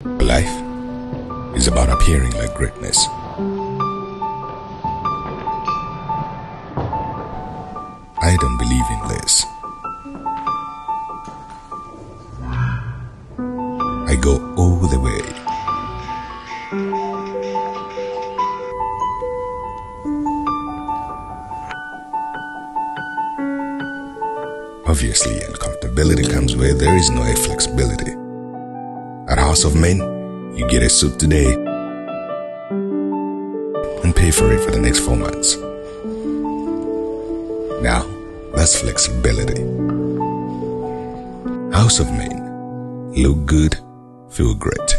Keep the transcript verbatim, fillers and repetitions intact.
Life is about appearing like greatness. I don't believe in this. I go all the way. Obviously, uncomfortability comes where there is no flexibility. At House of Men, you get a suit today and pay for it for the next four months. Now, that's flexibility. House of Men. Look good, feel great.